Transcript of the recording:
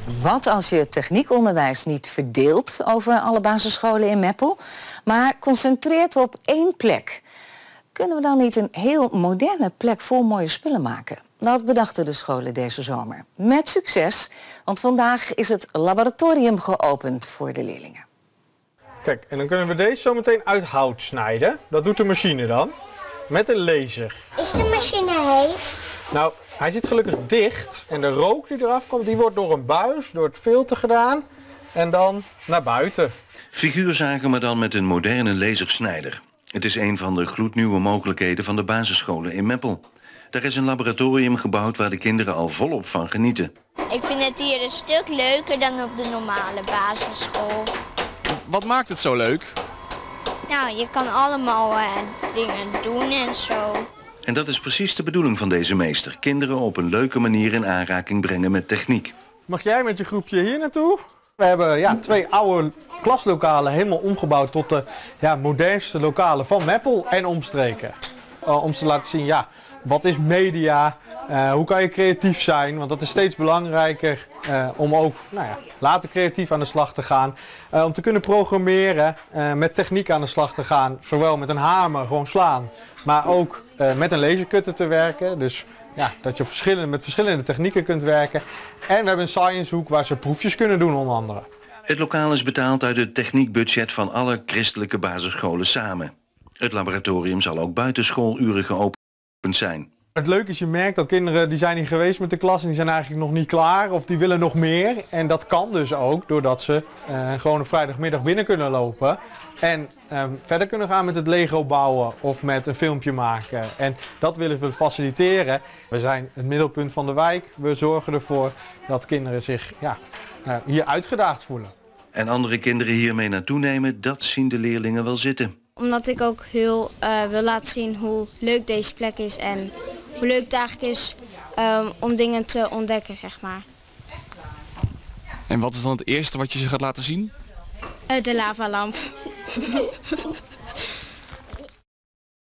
Wat als je het techniekonderwijs niet verdeelt over alle basisscholen in Meppel, maar concentreert op één plek? Kunnen we dan niet een heel moderne plek vol mooie spullen maken? Dat bedachten de scholen deze zomer. Met succes, want vandaag is het laboratorium geopend voor de leerlingen. Kijk, en dan kunnen we deze zo meteen uit hout snijden. Dat doet de machine dan, met een laser. Is de machine heet? Nou, hij zit gelukkig dicht en de rook die eraf komt, die wordt door een buis, door het filter gedaan en dan naar buiten. Figuurzagen, maar dan met een moderne lasersnijder. Het is een van de gloednieuwe mogelijkheden van de basisscholen in Meppel. Daar is een laboratorium gebouwd waar de kinderen al volop van genieten. Ik vind het hier een stuk leuker dan op de normale basisschool. Wat maakt het zo leuk? Nou, je kan allemaal dingen doen en zo. En dat is precies de bedoeling van deze meester. Kinderen op een leuke manier in aanraking brengen met techniek. Mag jij met je groepje hier naartoe? We hebben 2 oude klaslokalen helemaal omgebouwd tot de modernste lokalen van Meppel en omstreken. Om ze te laten zien, wat is media, hoe kan je creatief zijn, want dat is steeds belangrijker om ook later creatief aan de slag te gaan. Om te kunnen programmeren, met techniek aan de slag te gaan, zowel met een hamer, gewoon slaan, maar ook met een lasercutter te werken. Dus dat je met verschillende technieken kunt werken. En we hebben een sciencehoek waar ze proefjes kunnen doen onder andere. Het lokaal is betaald uit het techniekbudget van alle christelijke basisscholen samen. Het laboratorium zal ook buiten schooluren geopend zijn. Het leuke is, je merkt dat kinderen die zijn hier geweest met de klas en die zijn eigenlijk nog niet klaar of die willen nog meer. En dat kan dus ook doordat ze gewoon op vrijdagmiddag binnen kunnen lopen en verder kunnen gaan met het Lego bouwen of met een filmpje maken. En dat willen we faciliteren. We zijn het middelpunt van de wijk. We zorgen ervoor dat kinderen zich hier uitgedaagd voelen. En andere kinderen hiermee naartoe nemen, dat zien de leerlingen wel zitten. Omdat ik ook heel wil laten zien hoe leuk deze plek is en hoe leuk het eigenlijk is om dingen te ontdekken, zeg maar. En wat is dan het eerste wat je ze gaat laten zien? De lavalamp.